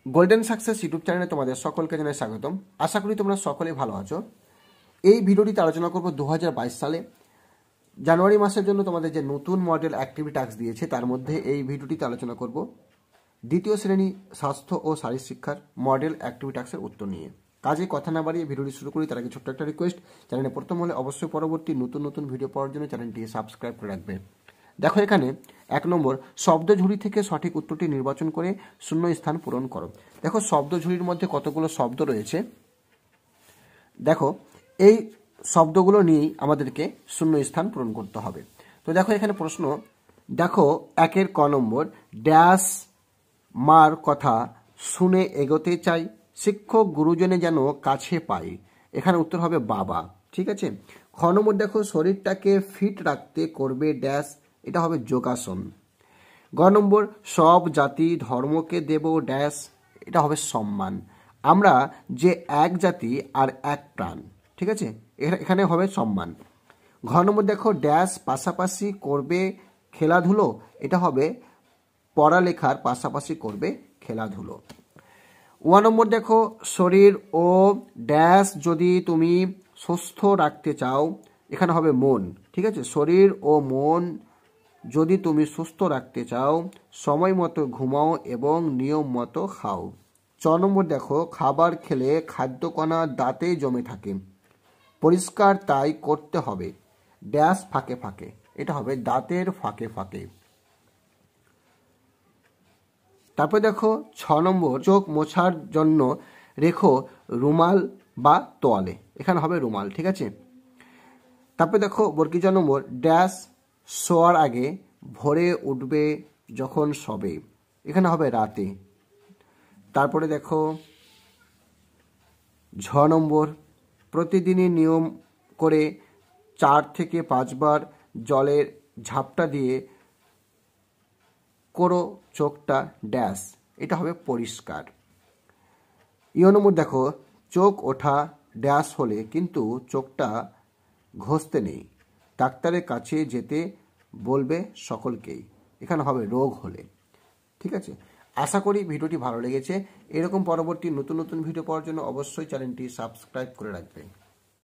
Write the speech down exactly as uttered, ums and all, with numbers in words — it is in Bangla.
গোল্ডেন সাকসেস ইউটিউব চ্যানেলে তোমাদের সকলকে জানাই স্বাগতম। আশা করি তোমরা সকলেই ভালো আছো। এই ভিডিওটিতে আলোচনা করব দু হাজার বাইশ সালে জানুয়ারি মাসের জন্য তোমাদের যে নতুন মডেল অ্যাক্টিভিটি টাস্ক দিয়েছে তার মধ্যে এই ভিডিওটিতে আলোচনা করব দ্বিতীয় শ্রেণী স্বাস্থ্য ও শারীর শিক্ষার মডেল অ্যাক্টিভিটি টাস্কের উত্তর নিয়ে। কাজে কথা না বাড়িয়ে ভিডিওটি শুরু করি। তার আগে ছোট্ট একটা রিকোয়েস্ট, চ্যানেলে প্রথম হলে অবশ্যই পরবর্তী নতুন নতুন ভিডিও পাওয়ার জন্য চ্যানেলটি সাবস্ক্রাইব করে রাখবে। দেখো এখানে এক নম্বর, শব্দ ঝুড়ি থেকে সঠিক উত্তরটি নির্বাচন করে শূন্য স্থান পূরণ করো। দেখো শব্দ ঝুড়ির মধ্যে কতগুলো শব্দ রয়েছে, দেখো এই শব্দগুলো নিয়েই আমাদেরকে শূন্য স্থান পূরণ করতে হবে। তো দেখো এখানে প্রশ্ন, দেখো একের ক নম্বর, ড্যাশ মার কথা শুনে এগোতে চাই, শিক্ষক গুরুজনে যেন কাছে পাই। এখানে উত্তর হবে বাবা। ঠিক আছে। খ নম্বর, দেখো শরীরটাকে ফিট রাখতে করবে ড্যাশ, এটা হবে যোগাসন। গ নম্বর, সব জাতি ধর্মকে দেব ড্যাশ, এটা হবে সম্মান। আমরা যে এক জাতি আর এক প্রাণ। ঠিক আছে, এখানে হবে সম্মান। ঘ নম্বর, দেখো ড্যাশ পাশাপাশি করবে খেলাধুলো, এটা হবে পড়ালেখার পাশাপাশি করবে খেলাধুলো। ওয়ান নম্বর, দেখো শরীর ও ড্যাশ যদি তুমি সুস্থ রাখতে চাও, এখানে হবে মন। ঠিক আছে, শরীর ও মন যদি তুমি সুস্থ রাখতে চাও, সময় মতো ঘুমাও এবং নিয়ম মতো খাও। ছ নম্বর, দেখো খাবার খেলে খাদ্যকণা দাঁতে জমে থাকে, পরিষ্কার তাই করতে হবে ড্যাশ ফাঁকে ফাঁকে, এটা হবে দাঁতের ফাঁকে ফাঁকে। তারপর দেখো ছ নম্বর, চোখ মোছার জন্য রেখো রুমাল বা তোয়ালে, এখানে হবে রুমাল। ঠিক আছে। তারপর দেখো বর্গী চ নম্বর, ড্যাশ শোয়ার আগে ভোরে উঠবে যখন শবে, এখানে হবে রাতে। তারপরে দেখো ঝ নম্বর, প্রতিদিনই নিয়ম করে চার থেকে পাঁচবার জলের ঝাপটা দিয়ে করো চোখটা ড্যাশ, এটা হবে পরিষ্কার। ই নম্বর, দেখো চোখ ওঠা ড্যাশ হলে কিন্তু চোখটা ঘষতে নেই, ডাক্তারের কাছে যেতে বলবে সকলকেই, এখানে হবে রোগ হলে। ঠিক আছে। আশা করি ভিডিওটি ভালো লেগেছে। এরকম পরবর্তী নতুন নতুন ভিডিও পাওয়ার জন্য অবশ্যই চ্যানেলটি সাবস্ক্রাইব করে রাখবে।